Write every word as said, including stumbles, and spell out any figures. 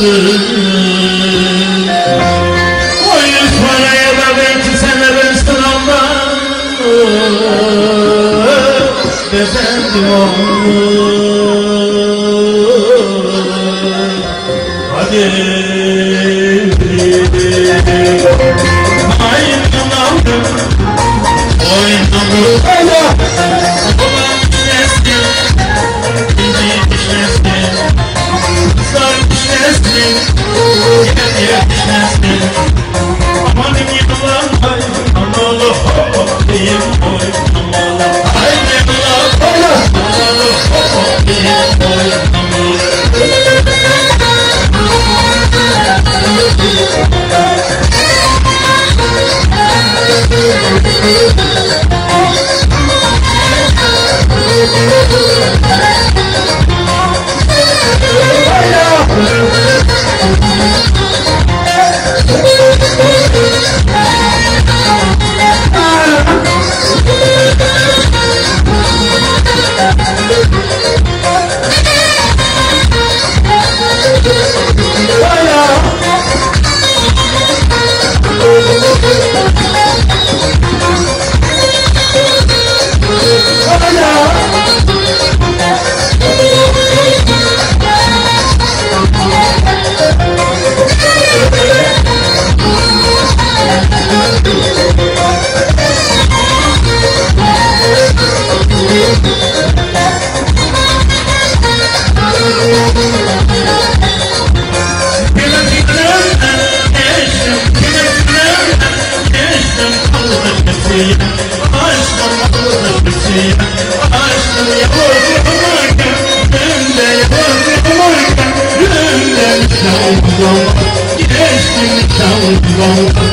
O yüz paraya da belki seversin ama efendim hadi aynen aldım oynadım hala babam nesli inci düşmesin kızlar düşmesin gel yetişmesin amanın yıllar ay amalı hop diyeyim oy amalı ay yıllar amalı hop diyeyim oy amalı Geçtim çavuşum